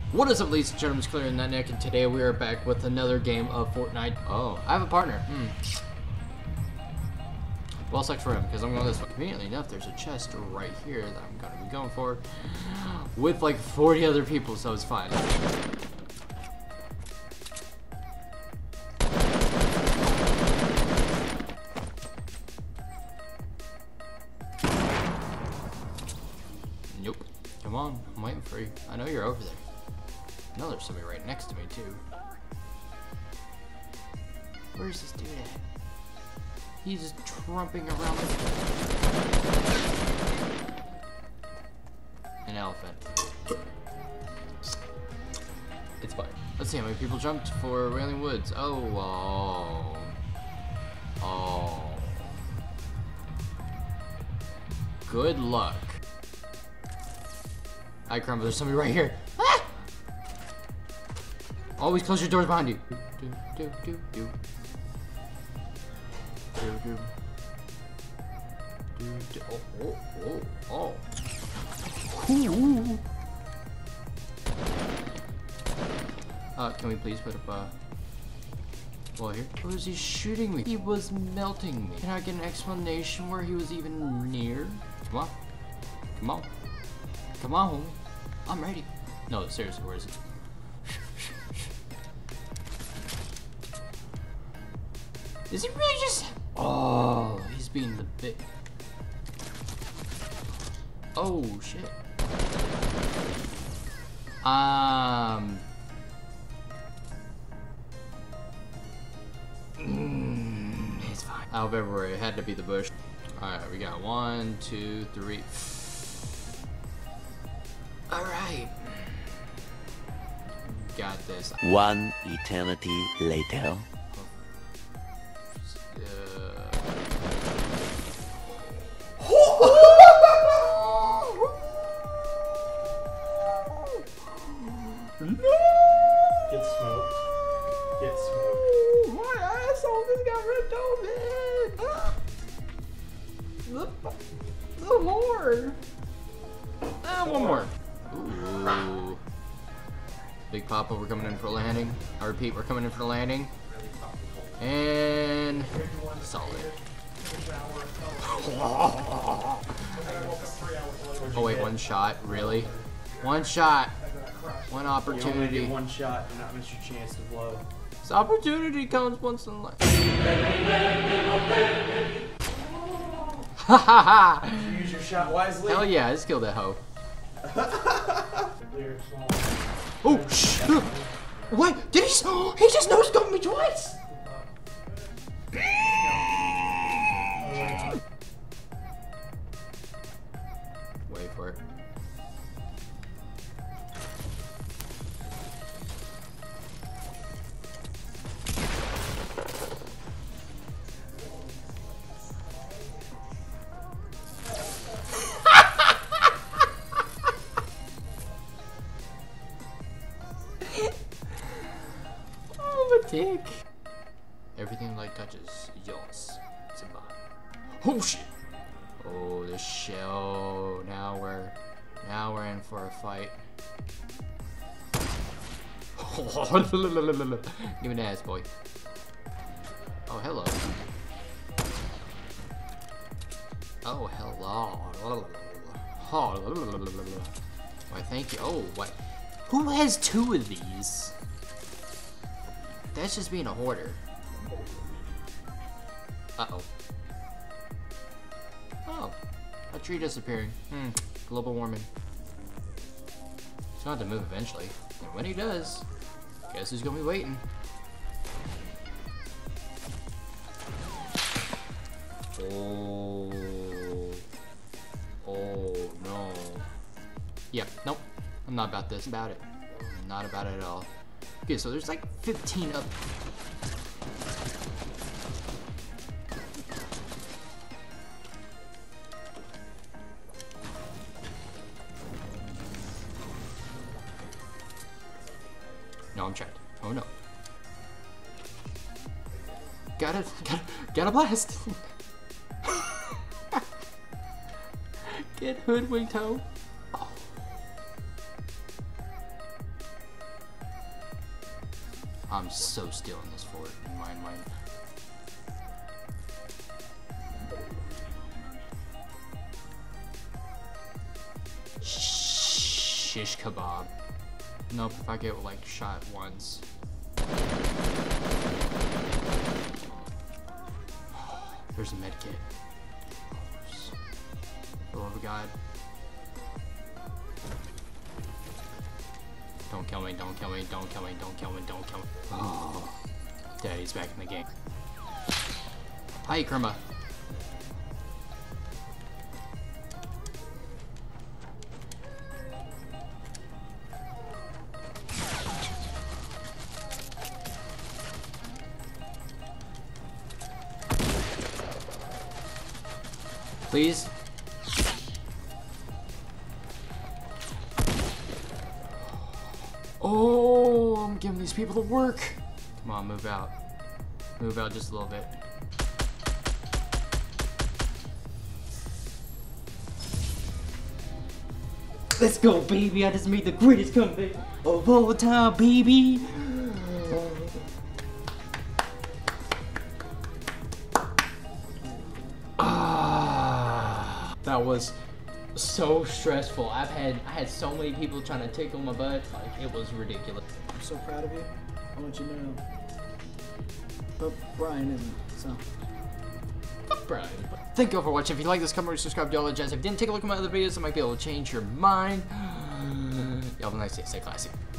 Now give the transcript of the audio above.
What is up, ladies and gentlemen? It's Clear and Nick, and today we are back with another game of Fortnite. Oh, I have a partner. Well, sucks for him, because I'm going this way. Conveniently enough, there's a chest right here that I'm going to be going for. With like 40 other people, so it's fine. Nope. Come on, I'm waiting for you. I know you're over there. I know there's somebody right next to me, too. Where's this dude at? He's just trumping around like an elephant. It's fine. Let's see how many people jumped for Wailing Woods. Oh. Good luck. I crumble. There's somebody right here. Ah! Always close your doors behind you. Oh. Can we please put up a wall here? Who is he shooting me? He was melting me. Can I get an explanation where he was even near? Come on. Come on. Come on. I'm ready. No, seriously, where is it? Is he really just... Oh, he's being the big... Oh, shit. It's fine. However, it had to be the bush. Alright, we got 1, 2, 3. Alright. Got this. One eternity later. Get smoked. Get smoked. My asshole just got ripped open. The horn. One more. Ooh. Big Papa, we're coming in for a landing. I repeat, we're coming in for the landing. And solid. Oh wait, one shot, really? One shot. One opportunity. You only get one shot and not miss your chance to blow. This opportunity comes once in a life. Ha ha ha! Use your shot wisely. Hell yeah, I just killed that hoe. Oh shit! What? Did he? He just no scoped me twice. Wait for it. Dick. Everything light touches yours, Simba. Oh shit! Oh, the shell. Now we're in for a fight. Give me the ass, boy. Oh, hello. Oh, hello. Why, thank you. Oh, what? Who has 2 of these? That's just being a hoarder. Uh-oh. Oh. A tree disappearing. Global warming. He's gonna have to move eventually. And when he does, guess who's gonna be waiting? Oh. Oh, no. Yep, nope. I'm not about this. About it. I'm not about it at all. Okay, so there's like 15 of them. No, I'm checked. Oh no. Gotta blast. Get hoodwinked, ho. I'm so stealing this fort in my mind. Shish kebab. Nope, if I get like shot once. There's a med kit. For the love of God. Don't kill me, don't kill me, don't kill me, don't kill me, don't kill me. Oh, Daddy's back in the game. Hi, Kerma. Please. Oh, I'm giving these people to work. Come on, move out. Move out just a little bit. Let's go, baby. I just made the greatest comeback of all time, baby. That was so stressful. I had so many people trying to tickle my butt. Like, it was ridiculous. I'm so proud of you. I want you to know. But Brian isn't, so. Fuck Brian. Thank you all for watching. If you like this, comment, subscribe, do all that jazz. If you didn't take a look at my other videos, I might be able to change your mind. Y'all have a nice day. Stay classy.